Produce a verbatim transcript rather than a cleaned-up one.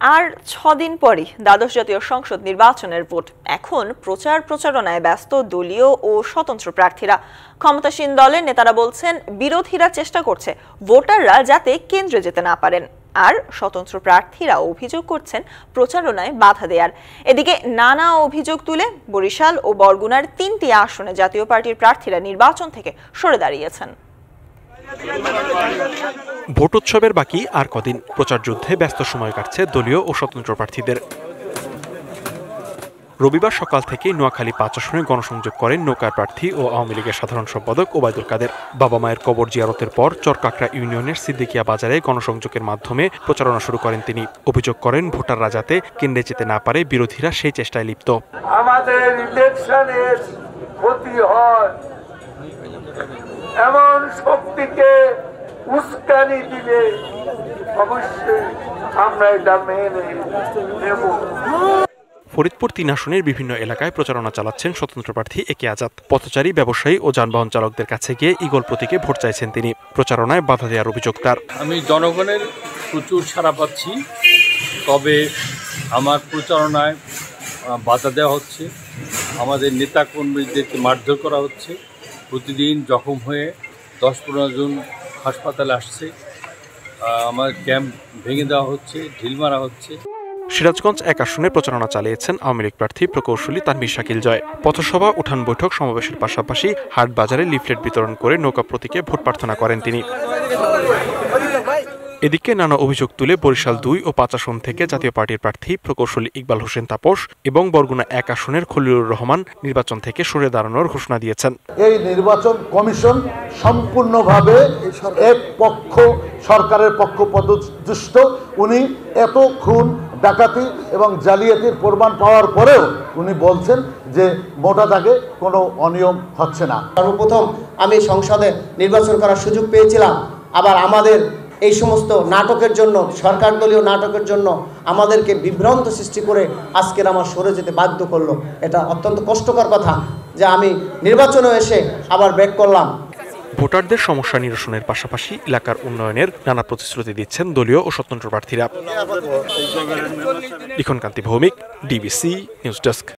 আর ছদিন পরই দ্বাদশ জাতীয় সংসদ নির্বাচনের ভোট। এখন প্রচার প্রচারণায় ব্যস্ত দলীয় ও স্বতন্ত্র প্রার্থীরা। ক্ষমতাসীন দলের নেতারা বলছেন বিরোধীরা চেষ্টা করছে ভোটাররা যাতে কেন্দ্রে যেতে না পারেন, আর স্বতন্ত্র প্রার্থীরা অভিযোগ করছেন প্রচারণায় বাধা দেয়ার। এদিকে নানা অভিযোগ তুলে বরিশাল ও বরগুনার তিনটি আসনে জাতীয় পার্টির প্রার্থীরা নির্বাচন থেকে সরে দাঁড়িয়েছেন। ভোট উৎসবের বাকি আর কদিন, প্রচার যুদ্ধে ব্যস্ত সময় কাটছে দলীয় ও স্বতন্ত্র প্রার্থীদের। রবিবার সকাল থেকে নোয়াখালী পাঁচ আসনে গণসংযোগ করেন নৌকার প্রার্থী ও আওয়ামী লীগের সাধারণ সম্পাদক ওবায়দুল কাদের। বাবা মায়ের কবর জিয়ারতের পর চরকাকড়া ইউনিয়নের সিদ্দিকিয়া বাজারে গণসংযোগের মাধ্যমে প্রচারণা শুরু করেন তিনি। অভিযোগ করেন ভোটাররা যাতে কেন্দ্রে যেতে না পারে, বিরোধীরা সেই চেষ্টায় লিপ্ত। আমাদের ইলেকশনের ক্ষতি হয় এমন শক্তিকে উস্কানি দিলে অবশ্যই আমরা এটা মেনে নেব। ফরিদপুর তিন আসনের বিভিন্ন এলাকায় প্রচারণা চালাচ্ছেন স্বতন্ত্র প্রার্থী একে আজাদ। পথচারী, ব্যবসায়ী ও যানবাহন চালকদের কাছে গিয়ে ঈগল প্রতীকে ভোট চাইছেন তিনি। প্রচারণায় বাধা দেওয়ার অভিযোগ তার। আমি জনগণের প্রচুর সাড়া পাচ্ছি, তবে আমার প্রচারণায় বাধা দেওয়া হচ্ছে, আমাদের নেতা কর্মীদেরকে মারধর করা হচ্ছে। প্রতিদিন জখম হয়ে দশ পনেরো জন হাসপাতালে আসছে, আমার ক্যাম্প ভেঙে দেওয়া হচ্ছে, ঢিল মারা হচ্ছে। সিরাজগঞ্জ এক আসনে প্রচারণা চালিয়েছেন আওয়ামী লীগ প্রার্থী প্রকৌশলী তানভীর শাকিল জয়। পথসভা, উঠান বৈঠক, সমাবেশের পাশাপাশি হাট বাজারে লিফলেট বিতরণ করে নৌকা প্রতীকে ভোট প্রার্থনা করেন তিনি। এদিকে নানা অভিযোগ তুলে বরিশাল দুই ও পাঁচ আসন থেকে জাতীয় পার্টির প্রার্থী প্রকৌশলী ইকবাল হোসেন তাপস এবং বরগুনা এক আসনের খলিলুর রহমান নির্বাচন থেকে সরে দাঁড়ানোর ঘোষণা দিয়েছেন। এই নির্বাচন কমিশন সম্পূর্ণভাবে এক পক্ষ সরকারের পক্ষপাতদুষ্ট। উনি এত খুন, ডাকাতি এবং জালিয়াতির প্রমাণ পাওয়ার পরেও উনি বলছেন যে মোটা দাগে কোনো অনিয়ম হচ্ছে না। সর্বপ্রথম আমি সংসদে নির্বাচন করার সুযোগ পেয়েছিলাম, আবার আমাদের এই সমস্ত নাটকের জন্য, সরকার দলীয় নাটকের জন্য আমাদেরকে বিভ্রান্ত সৃষ্টি করে আজকের আমার সরে যেতে বাধ্য করলো। এটা অত্যন্ত কষ্টকর কথা যে আমি নির্বাচনে এসে আবার ব্যাক করলাম। ভোটারদের সমস্যা নিরসনের পাশাপাশি এলাকার উন্নয়নের নানা প্রতিশ্রুতি দিচ্ছেন দলীয় ও স্বতন্ত্র প্রার্থীরা। Likhankanti Bhowmik, DBC news desk.